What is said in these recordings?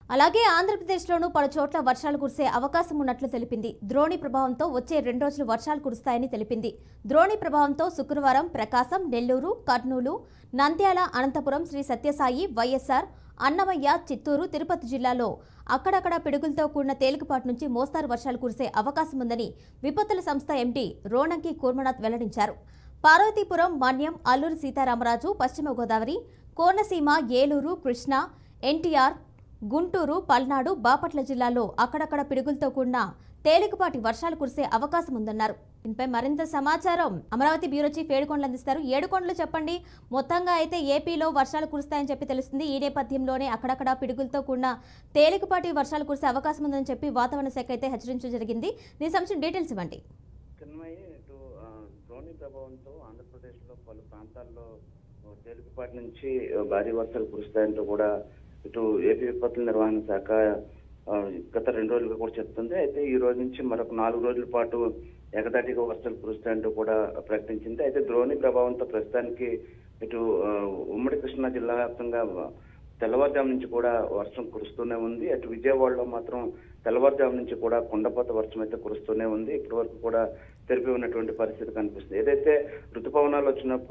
అలాగే ఆంధ్రప్రదేశ్లోనూ పలు చోట్ల వర్షాలు కురిసే అవకాశం ఉన్నట్లు తెలిపింది. ద్రోణి ప్రభావంతో వచ్చే 2 రోజులు వర్షాలు కురుస్తాయని తెలిపింది. ద్రోణి ప్రభావంతో శుక్రవారం ప్రకాశం, నెల్లూరు, కర్నూలు, నంద్యాల, అనంతపురం, శ్రీ సత్యసాయి, వైఎస్ఆర్, అన్నమయ్య, చిత్తూరు, తిరుపతి జిల్లాలో అక్కడక్కడ పిడుగులతో కూడిన తేలికపాటి నుంచి మోస్తారు వర్షాలు కురిసే అవకాశం ఉందని విపత్తుల సంస్థ ఎండీ రోణంకి కూర్మనాథ్ వెల్లడించారు. పార్వతీపురం, మన్యం, అల్లూరి సీతారామరాజు, పశ్చిమ గోదావరి, కోనసీమ, ఏలూరు, కృష్ణా, ఎన్టీఆర్, గుంటూరు, పల్నాడు, బాపట్ల జిల్లాలో అక్కడక్కడ పిడుగులతో కూడిన తేలికపాటి వర్షాలు కురిసే అవకాశం ఉందన్నారు. దీనిపై మరింత సమాచారం అమరావతి బ్యూరో చీఫ్ ఏడుకొండలు అందిస్తారు. ఏడుకొండలు చెప్పండి, మొత్తంగా అయితే ఏపీలో వర్షాలు కురుస్తాయని చెప్పి తెలుస్తుంది. ఈ నేపథ్యంలోనే అక్కడక్కడ పిడుగులతో కూడిన తేలికపాటి వర్షాలు కురిసే అవకాశం ఉందని చెప్పి వాతావరణ శాఖ అయితే హెచ్చరించడం జరిగింది. దీనికి సంబంధించిన డీటెయిల్స్ ఇవ్వండి. ద్రోణి ప్రభావంతో ఆంధ్రప్రదేశ్లో పలు ప్రాంతాల్లో తేలికపాటి నుంచి భారీ వర్షాలు కురుస్తాయంటూ కూడా ఇటు ఏపీ విపత్తుల నిర్వహణ శాఖ గత 2 రోజులుగా కూడా చెప్తుంది. అయితే ఈ రోజు నుంచి మరొక 4 రోజుల పాటు ఏకదాటిగా వర్షాలు కురుస్తాయంటూ కూడా ప్రకటించింది. అయితే ద్రోణి ప్రభావంతో ప్రస్తుతానికి ఇటు ఉమ్మడి కృష్ణా జిల్లా వ్యాప్తంగా తెల్లవారుజాము నుంచి కూడా వర్షం కురుస్తూనే ఉంది. అటు విజయవాడలో మాత్రం తెల్లవారుజాము నుంచి కూడా కుండపోత వర్షం అయితే కురుస్తూనే ఉంది. ఇప్పటి వరకు కూడా తెరిపి ఉన్నటువంటి పరిస్థితి కనిపిస్తుంది. ఏదైతే ఋతుపవనాలు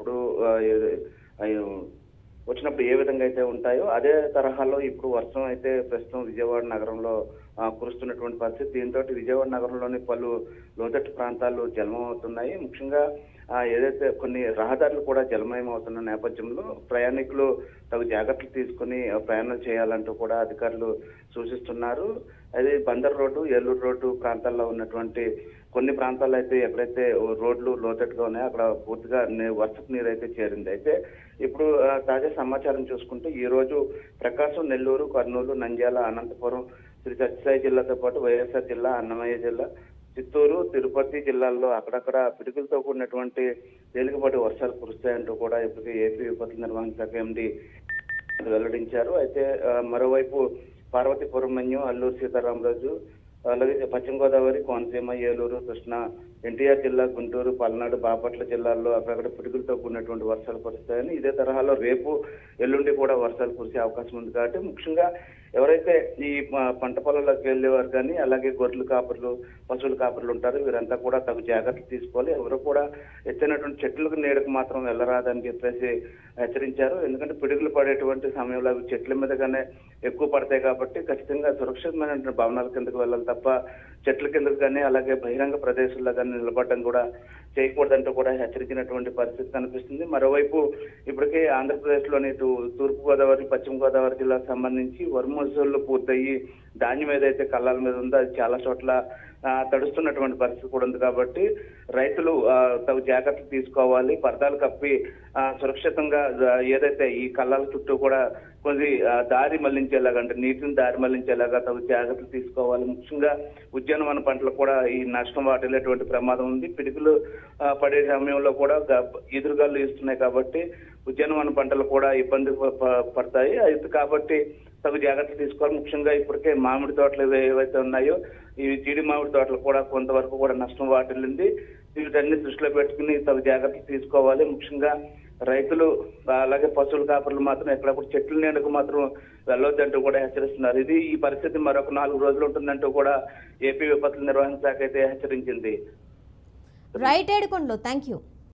వచ్చినప్పుడు ఏ విధంగా అయితే ఉంటాయో అదే తరహాలో ఇప్పుడు వర్షం అయితే ప్రస్తుతం విజయవాడ నగరంలో కురుస్తున్నటువంటి పరిస్థితి. దీంతో విజయవాడ నగరంలోని పలు లోతట్టు ప్రాంతాలు జలమయం అవుతున్నాయి. ముఖ్యంగా ఏదైతే కొన్ని రహదారులు కూడా జలమయం అవుతున్న నేపథ్యంలో ప్రయాణికులు తగు జాగ్రత్తలు తీసుకుని ప్రయాణాలు చేయాలంటూ కూడా అధికారులు సూచిస్తున్నారు. అదే బందర్ రోడ్డు, ఏలూరు రోడ్డు ప్రాంతాల్లో ఉన్నటువంటి కొన్ని ప్రాంతాల్లో అయితే ఎక్కడైతే రోడ్లు లోతట్టుగా ఉన్నాయో అక్కడ పూర్తిగా వర్షపు నీరు అయితే చేరింది. అయితే ఇప్పుడు తాజా సమాచారం చూసుకుంటే ఈ రోజు ప్రకాశం, నెల్లూరు, కర్నూలు, నంద్యాల, అనంతపురం, శ్రీ సత్యసాయి జిల్లాతో పాటు వైఎస్ఆర్ జిల్లా, అన్నమయ్య జిల్లా, చిత్తూరు, తిరుపతి జిల్లాల్లో అక్కడక్కడ పిడుగులతో కూడినటువంటి తేలికపాటి వర్షాలు కురుస్తాయంటూ కూడా ఇప్పటికే ఏపీ విపత్తుల నిర్వహణ శాఖ ఎండీ వెల్లడించారు. అయితే మరోవైపు పార్వతీపురం, మన్యం, అల్లూరి సీతారామరాజు, అలాగే పశ్చిమ గోదావరి, కోనసీమ, ఏలూరు, కృష్ణా, ఎన్టీఆర్ జిల్లా, గుంటూరు, పల్నాడు, బాపట్ల జిల్లాల్లో అక్కడక్కడ పిడుగులతో కూడినటువంటి వర్షాలు కురుస్తాయని, ఇదే తరహాలో రేపు, ఎల్లుండి కూడా వర్షాలు కురిసే అవకాశం ఉంది. కాబట్టి ముఖ్యంగా ఎవరైతే ఈ పంట పొలాల్లోకి వెళ్ళేవారు కానీ అలాగే గొర్రెలు కాపర్లు, పశువుల కాపర్లు ఉంటారు, వీరంతా కూడా తగు జాగ్రత్తలు తీసుకోవాలి. ఎవరు కూడా ఎత్తైనటువంటి చెట్లకు నీడకు మాత్రం వెళ్ళరాదని చెప్పేసి హెచ్చరించారు. ఎందుకంటే పిడుగులు పడేటువంటి సమయంలో అవి చెట్ల మీదగానే ఎక్కువ పడతాయి కాబట్టి ఖచ్చితంగా సురక్షితమైనటువంటి భవనాల కిందకు వెళ్ళాలి తప్ప చెట్ల కిందకు కానీ అలాగే బహిరంగ ప్రదేశాల్లో కానీ నిలబడడం కూడా చేయకూడదంటూ కూడా హెచ్చరించినటువంటి పరిస్థితి కనిపిస్తుంది. మరోవైపు ఇప్పటికే ఆంధ్రప్రదేశ్ లోని ఇటు తూర్పు గోదావరి, పశ్చిమ గోదావరి జిల్లాకు సంబంధించి వరుమూసలు పూర్తయ్యి ధాన్యం ఏదైతే కళ్ళాల మీద ఉందో అది చాలా చోట్ల తడుస్తున్నటువంటి పరిస్థితి కూడా ఉంది. కాబట్టి రైతులు తగు జాగ్రత్తలు తీసుకోవాలి. పరదాలు కప్పి సురక్షితంగా ఏదైతే ఈ కళ్ళాల చుట్టూ కూడా కొన్ని దారి మళ్లించేలాగా అంటే నీటిని దారి మళ్లించేలాగా తగు జాగ్రత్తలు తీసుకోవాలి. ముఖ్యంగా ఉద్యానవన పంటలు కూడా ఈ నష్టం వాటిల్లేటువంటి ప్రమాదం ఉంది. పిడుగులు పడే సమయంలో కూడా ఎదురుగాలు ఇస్తున్నాయి కాబట్టి ఉద్యానవన పంటలు కూడా ఇబ్బంది పడతాయి. అయితే కాబట్టి తగు జాగ్రత్తలు తీసుకోవాలి. ముఖ్యంగా ఇప్పటికే మామిడి తోటలు ఏవైతే ఉన్నాయో ఈ జీడి మామిడి తోటలు కూడా కొంతవరకు కూడా నష్టం వాటిల్లింది. వీటన్ని దృష్టిలో పెట్టుకుని తగు జాగ్రత్తలు తీసుకోవాలి. ముఖ్యంగా రైతులు అలాగే పశువుల కాపర్లు మాత్రం ఎక్కడప్పుడు చెట్ల నీడకు మాత్రం వెళ్ళొద్దంటూ కూడా హెచ్చరిస్తున్నారు. ఈ పరిస్థితి మరొక 4 రోజులు ఉంటుందంటూ కూడా ఏపీ విపత్తుల నిర్వహణ శాఖ అయితే హెచ్చరించింది. Right Edukondalu, thank you.